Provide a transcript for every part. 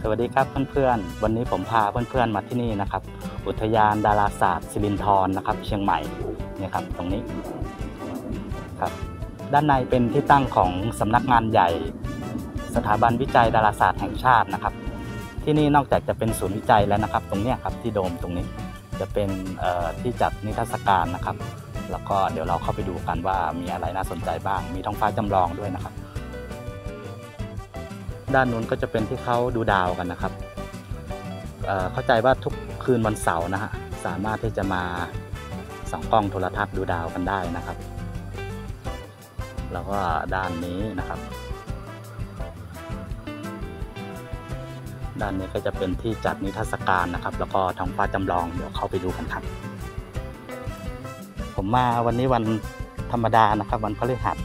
สวัสดีครับเพื่อนๆวันนี้ผมพาเพื่อนๆมาที่นี่นะครับอุทยานดาราศาสตร์สิรินธรนะครับเชียงใหม่เนี่ยครับตรงนี้ครับด้านในเป็นที่ตั้งของสำนักงานใหญ่สถาบันวิจัยดาราศาสตร์แห่งชาตินะครับที่นี่นอกจากจะเป็นศูนย์วิจัยแล้วนะครับตรงนี้ครับที่โดมตรงนี้จะเป็นที่จัดนิทรรศการนะครับแล้วก็เดี๋ยวเราเข้าไปดูกันว่ามีอะไรน่าสนใจบ้างมีท้องฟ้าจำลองด้วยนะครับด้านนู้นก็จะเป็นที่เขาดูดาวกันนะครับเข้าใจว่าทุกคืนวันเสาร์นะฮะสามารถที่จะมาส่องกล้องโทรทัศน์ดูดาวกันได้นะครับแล้วก็ด้านนี้นะครับด้านนี้ก็จะเป็นที่จัดนิทรรศการนะครับแล้วก็ท้องฟ้าจำลองเดี๋ยวเข้าไปดูกันครับผมมาวันนี้วันธรรมดานะครับวันพฤหัส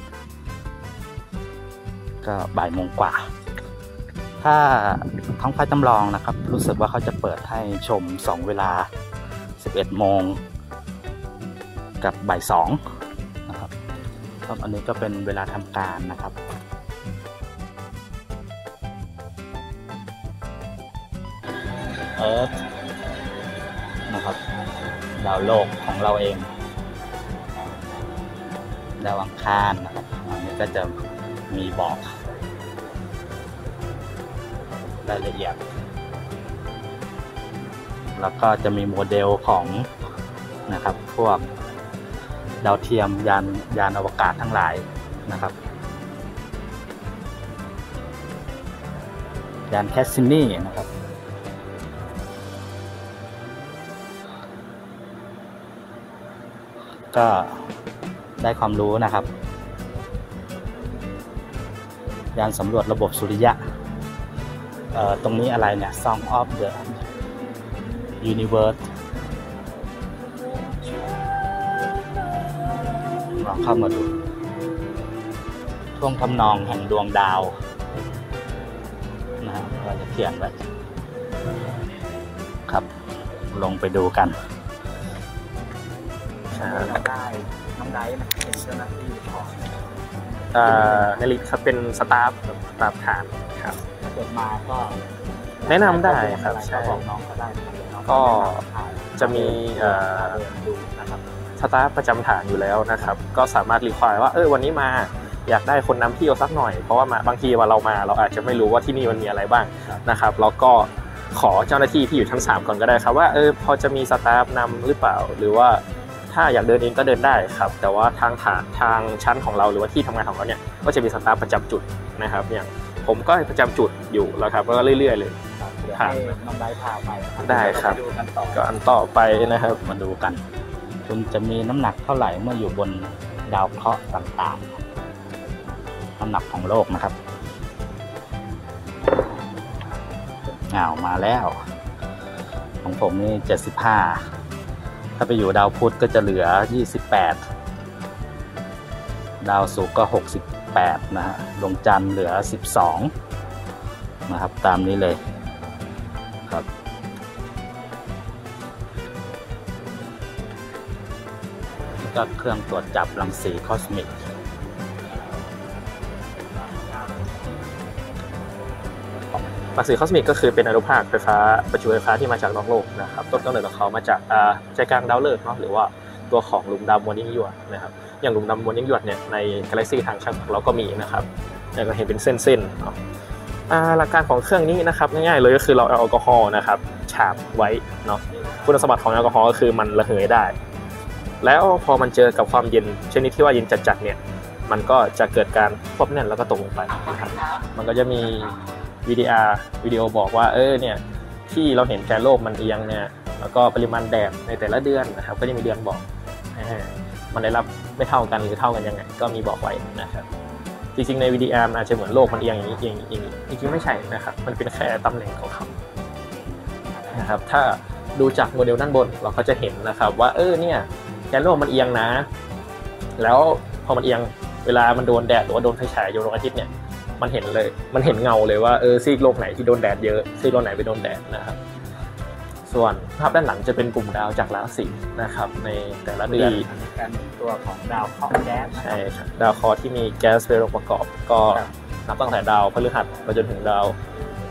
ก็บ่ายโมงกว่าถ้าท้องฟ้าจำลองนะครับรู้สึกว่าเขาจะเปิดให้ชม2เวลา11 โมงกับบ่าย2นะครับอันนี้ก็เป็นเวลาทำการนะครับนะครับดาวโลกของเราเองดาวอังคารนะครับอันนี้ก็จะมีบอกรายละเอียดแล้วก็จะมีโมเดลของนะครับพวกดาวเทียมยานอวกาศทั้งหลายนะครับยานแคสซินีนะครับก็ได้ความรู้นะครับยานสำรวจระบบสุริยะตรงนี้อะไรเนี่ย Song of the Universe ลองเข้ามาดูท่วงทำนองแห่งดวงดาวนะฮะเราจะเขียนไว้ครับลงไปดูกันได้น้องไดฟ์เป็นเจ้าหน้าที่ของในลิสต์ครับเป็นสตาฟฐานครับถ้าเกิดมาก็แนะนำได้ครับใช่บอกน้องก็ได้ก็จะมีสตาฟประจำฐานอยู่แล้วนะครับก็สามารถรีควายว่าวันนี้มาอยากได้คนนำเที่ยวสักหน่อยเพราะว่าบางทีว่าเราอาจจะไม่รู้ว่าที่นี่มันมีอะไรบ้างนะครับแล้วก็ขอเจ้าหน้าที่ที่อยู่ชั้น3ก่อนก็ได้ครับว่าพอจะมีสตาฟนำหรือเปล่าหรือว่าถ้าอยากเดินเองก็เดินได้ครับแต่ว่าทางชั้นของเราหรือว่าที่ทำงานของเราเนี่ยก็จะมีสตาฟประจำจุดนะครับอย่างผมก็ประจำจุดอยู่แล้วครับก็เรื่อยๆเลยผ่านน้องได้พาไปได้ครับก็อันต่อไปนะครับมาดูกันคุณจะมีน้ำหนักเท่าไหร่เมื่ออยู่บนดาวเคราะห์ต่างๆน้ำหนักของโลกนะครับมาแล้วของผมนี่75ถ้าไปอยู่ดาวพุธก็จะเหลือ28ดาวศุกร์ก็68นะฮะดวงจันทร์เหลือ12นะครับตามนี้เลยครับก็เครื่องตรวจจับรังสีคอสมิกรังสีคอสมิกก็คือเป็นอนุภาคไฟฟ้าประจุไฟฟ้าที่มาจากนอกโลกนะครับต้นกำเนิดของเขามาจากใจกลางดาวฤกษ์เนาะหรือว่าตัวของหลุมดำมวลยิ่งยวดนะครับอย่างหลุมดำมวลยิ่งยวดเนี่ยในกาแล็กซี่ทางช่างเราก็มีนะครับแล้วก็เห็นเป็นเส้นๆเนาะหลักการของเครื่องนี้นะครับง่ายๆเลยก็คือเราเอาแอลกอฮอล์นะครับฉาบไว้เนาะคุณสมบัติของแอลกอฮอล์ก็คือมันระเหยได้แล้วพอมันเจอกับความเย็นชนิดที่ว่าเย็นจัดๆเนี่ยมันก็จะเกิดการควบแน่นแล้วก็ตกลงไปนะครับมันก็จะมีวิดีโอบอกว่าเนี่ยที่เราเห็นแกนโลกมันเอียงเนี่ยแล้วก็ปริมาณแดดในแต่ละเดือนนะครับก็จะมีเดือนบอกมันได้รับไม่เท่ากันหรือเท่ากันยังไงก็มีบอกไว้นะครับจริงๆในวิดีโอมันอาจจะเหมือนโลกมันเอียงอย่างนี้จริงๆไม่ใช่นะครับมันเป็นแค่ตำแหน่งของเขานะครับถ้าดูจากโมเดลด้านบนเราก็จะเห็นนะครับว่าเนี่ยแกนโลกมันเอียงนะแล้วพอมันเอียงเวลามันโดนแดดหรือว่าโดนไฟฉายโดนดวงอาทิตย์เนี่ยมันเห็นเงาเลยว่าซีกโลกไหนที่โดนแดดเยอะซีกโลกไหนไปโดนแดดนะครับส่วนภาพด้านหลังจะเป็นกลุ่มดาวจากราศีนะครับในแต่ละเดือนการตัวของดาวเคราะห์แก๊สใช่ครับดาวเคราะห์ที่มีแก๊สเป็นองค์ประกอบก็นับตั้งแต่ดาวพฤหัสไปจนถึงดาว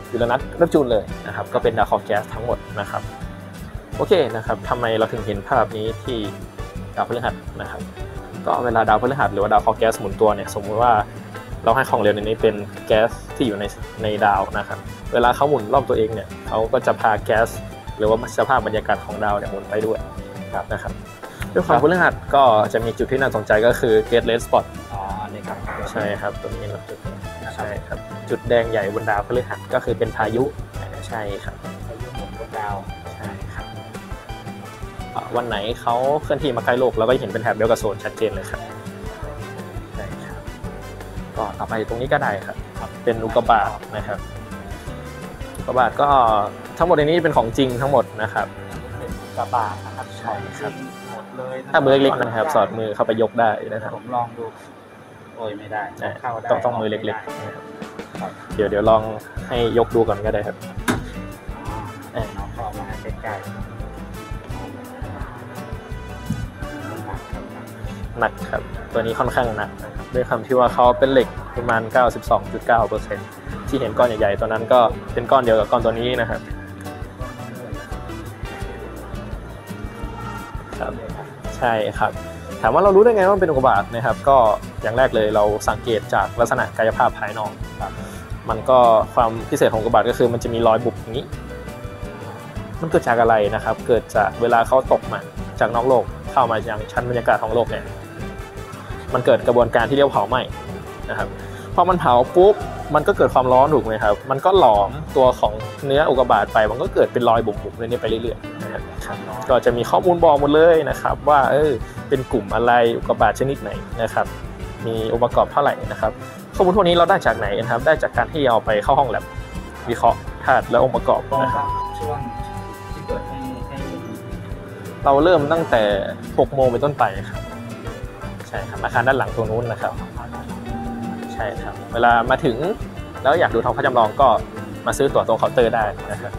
ยูเรนัสเนปจูนเลยนะครับก็เป็นดาวเคราะห์แก๊สทั้งหมดนะครับโอเคนะครับทำไมเราถึงเห็นภาพนี้ที่ดาวพฤหัสนะครับก็เวลาดาวพฤหัสหรือว่าดาวเคราะห์แก๊สหมุนตัวเนี่ยสมมติว่าเราให้ของเหลวในนี้เป็นแก๊สที่อยู่ในดาวนะครับเวลาเขาหมุนรอบตัวเองเนี่ยเขาก็จะพาแก๊สหรือว่าสภาพบรรยากาศของดาวเนี่ยหมุนไปด้วยนะครับด้วยความพฤหัสก็จะมีจุดที่น่าสนใจก็คือ Great Red Spot นี่ครับใช่ครับตรงนี้เราใช่ครับจุดแดงใหญ่บนดาวพฤหัสก็คือเป็นพายุใช่ครับพายุหมุนบนดาวใช่ครับวันไหนเขาเคลื่อนที่มาใกล้โลกเราก็เห็นเป็นแถบเดียวกับโซนชัดเจนเลยครับใช่ครับก็ต่อไปตรงนี้ก็ได้ครับเป็นอุกกาบาตนะครับอุกกาบาตก็ทั้งหมดในนี้เป็นของจริงทั้งหมดนะครับเป็นอุกกาบาตนะครับใช่ครับหมดเลยถ้ามือเล็กๆนะครับสอดมือเข้าไปยกได้นะครับผมลองดูโอ้ยไม่ได้เข้าได้ต้องมือเล็กๆนะครับเดี๋ยวลองให้ยกดูก่อนก็ได้ครับน้องเข้ามาใกล้หนักครับตัวนี้ค่อนข้างหนักนะครับด้วยคำที่ว่าเขาเป็นเหล็กประมาณ 92.9% ที่เห็นก้อนใหญ่ๆตัวนั้นก็เป็นก้อนเดียวกับก้อนตัวนี้นะครับครับใช่ครับถามว่าเรารู้ได้ไงว่าเป็นอุกกาบาตนะครับก็อย่างแรกเลยเราสังเกตจากลักษณะกายภาพภายนอกครับมันก็ความพิเศษของอุกกาบาตก็คือมันจะมีรอยบุบอย่างนี้มันเกิดจากอะไรนะครับเกิดจากเวลาเขาตกมาจากนอกโลกเข้ามายังชั้นบรรยากาศของโลกเนี่ยมันเกิดกระบวนการที่เรียกเผาไหม้นะครับพอมันเผาปุ๊บมันก็เกิดความร้อนถูกไหมครับมันก็หลอมตัวของเนื้ออุกกาบาตไปมันก็เกิดเป็นรอยบุบๆเรื่อยๆไปเรื่อยๆนะครับก็จะมีข้อมูลบอกหมดเลยนะครับว่าเป็นกลุ่มอะไรอุกกาบาตชนิดไหนนะครับมีองค์ประกอบเท่าไหร่นะครับข้อมูลพวกนี้เราได้จากไหนนะครับได้จากการที่เอาไปเข้าห้องแลบวิเคราะห์ธาตุและองค์ประกอบนะครับช่วงที่เกิดให้เราเริ่มตั้งแต่6 โมงเป็นต้นไปครับใช่ครับอาคารด้านหลังตรงนู้นนะครับใช่ครับเวลามาถึงแล้วอยากดูท้องฟ้าจำลองก็มาซื้อตั๋วตรงเคาน์เตอร์ได้นะครับ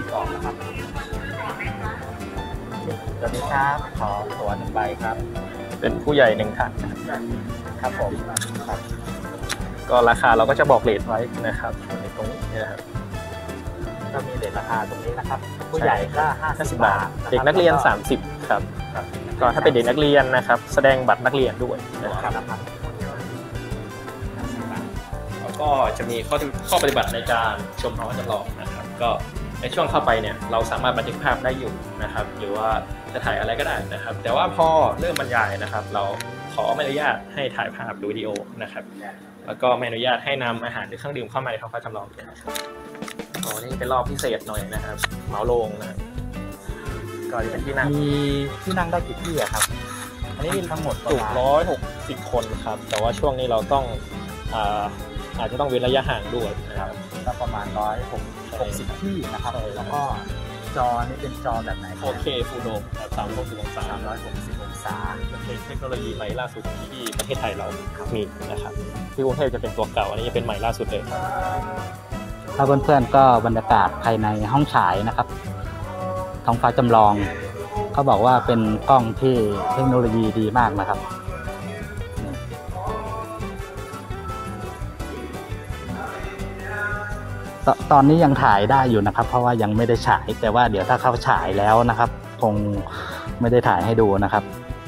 สวัสดีครับขอตั๋ว1 ใบครับเป็นผู้ใหญ่1 ท่านครับผมครับก็ราคาเราก็จะบอกเรทไว้นะครับในตรงนี้นะครับก็มีเรทราคาตรงนี้นะครับผู้ใหญ่ก็50 บาทเด็กนักเรียน30ครับก็ถ้าเป็นเด็กนักเรียนนะครับแสดงบัตรนักเรียนด้วยนะครับแล้วก็จะมีข้อปฏิบัติในการชมท้องฟ้าจำลองนะครับก็ในช่วงเข้าไปเนี่ยเราสามารถบันทึกภาพได้อยู่นะครับหรือว่าจะถ่ายอะไรก็ได้นะครับแต่ว่าพอเริ่มบรรยายนะครับเราขอไม่อนุญาตให้ถ่ายภาพหรือวิดีโอนะครับแล้วก็ไม่อนุญาตให้นำอาหารหรือเครื่องดื่มเข้ามาในท้องฟ้าจำลองนะครับนี่เป็นรอบพิเศษหน่อยนะครับเหมาโรงนะก็จะเป็นที่นั่งมีที่นั่งได้กี่ที่ครับอันนี้ทั้งหมดจุ160 คนครับแต่ว่าช่วงนี้เราต้องอาจจะต้องเว้นระยะห่างด้วยนะครับก็ประมาณ160 ที่นะครับแล้วก็จอนี่เป็นจอแบบไหนโอเคฟูลโดม360 องศาเป็นเทคโนโลยีใหม่ล่าสุดที่ประเทศไทยเรามีนะครับที่กรุงเทพจะเป็นตัวเก่าอันนี้จะเป็นใหม่ล่าสุดเลยถ้าเพื่อนๆก็บรรยากาศภายในห้องฉายนะครับท้องฟ้าจำลองเขาบอกว่าเป็นกล้องที่เทคโนโลยีดีมากนะครับตอนนี้ยังถ่ายได้อยู่นะครับเพราะว่ายังไม่ได้ฉายแต่ว่าเดี๋ยวถ้าเขาฉายแล้วนะครับคงไม่ได้ถ่ายให้ดูนะครับ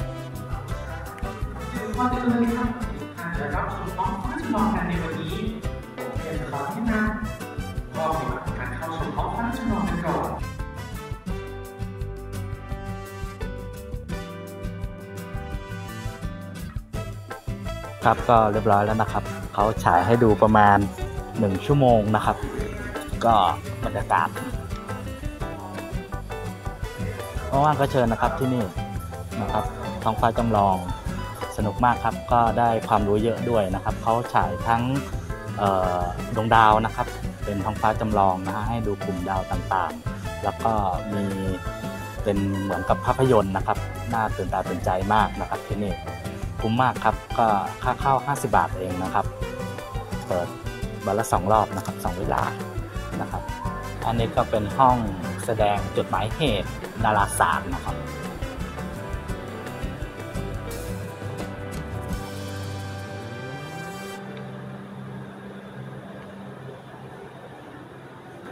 ครับก็เรียบร้อยแล้วนะครับเขาฉายให้ดูประมาณ1 ชั่วโมงนะครับก็บรรยากาศว่างๆก็เชิญนะครับที่นี่นะครับท้องฟ้าจำลองสนุกมากครับก็ได้ความรู้เยอะด้วยนะครับเขาฉายทั้งดวงดาวนะครับเป็นท้องฟ้าจำลองนะฮะให้ดูกลุ่มดาวต่างๆแล้วก็มีเป็นเหมือนกับภาพยนตร์นะครับน่าตื่นตาตื่นใจมากนะครับที่นี่คุ้มมากครับก็ค่าเข้า50 บาทเองนะครับเปิดวันละ2 รอบนะครับ2 เวลานะครับอันนี้ก็เป็นห้องแสดงจดหมายเหตุดาราศาสตร์นะครับ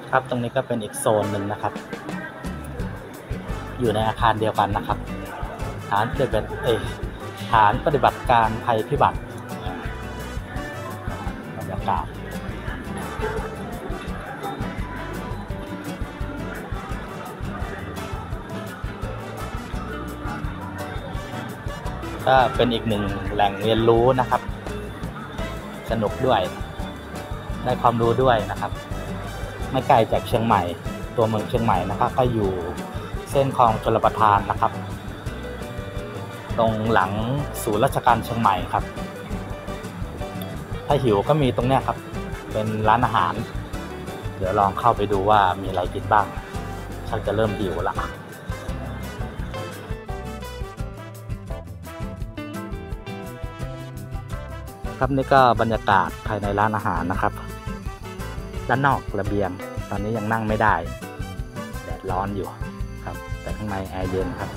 ครับตรงนี้ก็เป็นอีกโซนหนึ่งนะครับ อยู่ในอาคารเดียวกันนะครับ ฐานปฏิบัติการภัยพิบัติบรรยากาศก็เป็นอีกหนึ่งแหล่งเรียนรู้นะครับ สนุกด้วยได้ความรู้ด้วยนะครับ ไม่ไกลจากเชียงใหม่ตัวเมืองเชียงใหม่นะครับก็อยู่เส้นคลองชลประทานนะครับ ตรงหลังศูนย์ราชการเชียงใหม่ครับถ้าหิวก็มีตรงเนี้ยครับเป็นร้านอาหารเดี๋ยวลองเข้าไปดูว่ามีอะไรกินบ้างชักจะเริ่มหิวละครับนี่ก็บรรยากาศภายในร้านอาหารนะครับด้านนอกระเบียงตอนนี้ยังนั่งไม่ได้แดดร้อนอยู่ครับแต่ข้างในแอร์เย็นครับ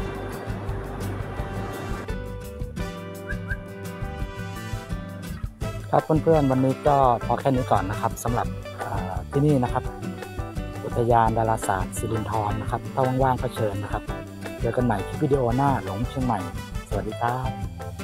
ครับเพื่อนๆวันนี้ก็พอแค่นี้ก่อนนะครับสำหรับที่นี่นะครับอุทยานดาราศาสตร์สิรินธรนะครับถ้าว่างๆก็เชิญนะครับเจอกันใหม่คลิปวิดีโอหน้าหลงเชียงใหม่สวัสดีครับ